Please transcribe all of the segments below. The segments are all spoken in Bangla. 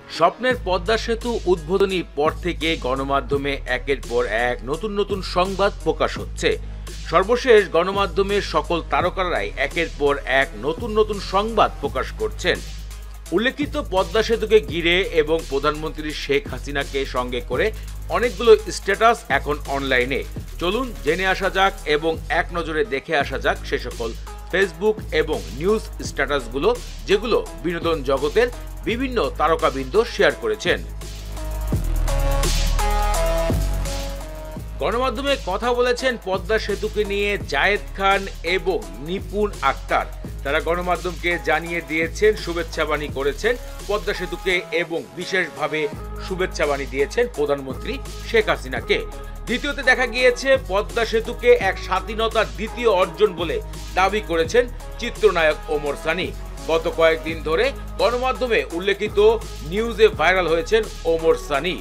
স্বপ্নের পদ্মা সেতু উদ্বোধনীর পর থেকে গণমাধ্যমে একের পর এক নতুন নতুন সংবাদ প্রকাশ হচ্ছে। সর্বশেষ গণমাধ্যমের সকল তারকারাই একের পর এক নতুন নতুন সংবাদ প্রকাশ করছেন। উল্লেখিত পদ্মা সেতুকে ঘিরে এবং প্রধানমন্ত্রী শেখ হাসিনাকে সঙ্গে করে অনেকগুলো স্ট্যাটাস এখন অনলাইনে। চলুন জেনে আসা যাক এবং এক নজরে দেখে আসা যাক সে সকল ফেসবুক এবং নিউজ স্ট্যাটাসগুলো, যেগুলো বিনোদন জগতের বিভিন্ন তারকাবৃন্দ শেয়ার করেছেন। গণমাধ্যমে কথা বলেছেন পদ্মা সেতুকে নিয়ে জায়েদ খান এবং নিপুণ আক্তার। তারা গণমাধ্যমকে জানিয়ে দিয়েছেন, শুভেচ্ছাবাণী করেছেন পদ্মা সেতুকে এবং বিশেষভাবে শুভেচ্ছাবাণী দিয়েছেন প্রধানমন্ত্রী শেখ হাসিনাকে। দ্বিতীয়তে দেখা গিয়েছে পদ্মা সেতুকে এক স্বাধীনতার দ্বিতীয় অর্জন বলে দাবি করেছেন চিত্রনায়ক ওমর সানি। গত কয়েকদিন ধরে গণমাধ্যমে উল্লেখিত নিউজে ভাইরাল হয়েছেন ওমর সানি।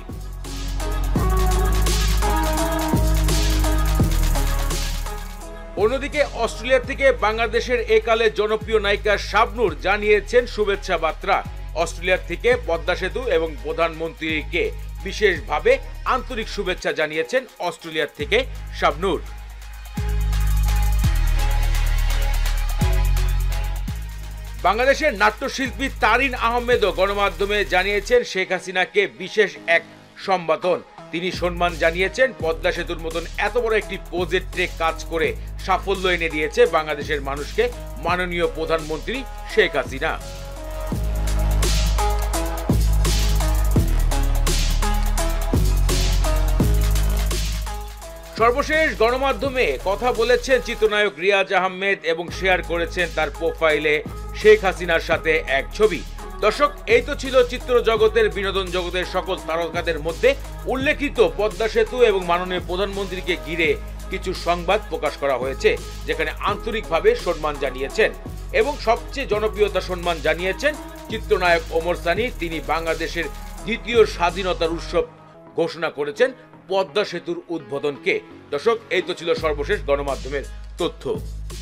অন্যদিকে অস্ট্রেলিয়া থেকে বাংলাদেশের একালে জনপ্রিয় নায়িকা শাবনূর জানিয়েছেন শুভেচ্ছা বার্তা। অস্ট্রেলিয়া থেকে পদ্মা সেতু এবং প্রধানমন্ত্রীকে বিশেষভাবে আন্তরিক শুভেচ্ছা জানিয়েছেন অস্ট্রেলিয়া থেকে শাবনূর। বাংলাদেশের নাট্যশিল্পী তারিন আহমেদও গণমাধ্যমে জানিয়েছেন শেখ হাসিনাকে বিশেষ এক সম্বোধন। তিনি সম্মান জানিয়েছেন পদ্মা সেতুর মতন এত বড় একটি প্রজেক্টে কাজ করে সাফল্য এনে দিয়েছে বাংলাদেশের মানুষকে মাননীয় প্রধানমন্ত্রী শেখ হাসিনা। সর্বশেষ গণমাধ্যমে কথা বলেছেন চিত্রনায়ক রিয়াজ আহমেদ এবং শেয়ার করেছেন তার প্রোফাইলে শেখ হাসিনার সাথে এক ছবি। দর্শক, এই তো ছিল চিত্র জগতের, বিনোদন জগতের সকল তারকাদের মধ্যে উল্লেখিত পদ্মা সেতু এবং মাননীয় প্রধানমন্ত্রীকে ঘিরে কিছু সংবাদ প্রকাশ করা হয়েছে, যেখানে আন্তরিকভাবে সম্মান জানিয়েছেন এবং সবচেয়ে জনপ্রিয়তা সম্মান জানিয়েছেন চিত্রনায়ক ওমর সানি। তিনি বাংলাদেশের দ্বিতীয় স্বাধীনতার উৎসব ঘোষণা করেছেন পদ্মা সেতুর উদ্বোধনকে। দর্শক, এই তো ছিল সর্বশেষ গণমাধ্যমের তথ্য।